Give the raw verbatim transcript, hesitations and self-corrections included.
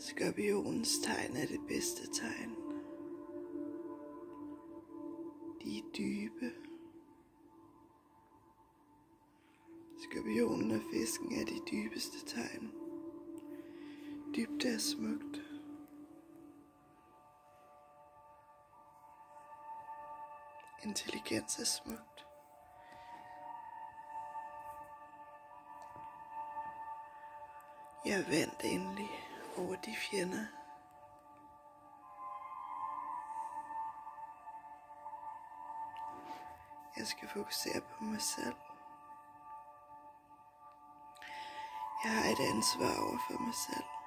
Skorpionens tegn er det bedste tegn. De er dybe. Skorpionen og fisken er de dybeste tegn. Dybde er smukt. Intelligens er smukt. Jeg vandt endelig over de fjender. Jeg skal fokusere på mig selv. Jeg har et ansvar over for mig selv.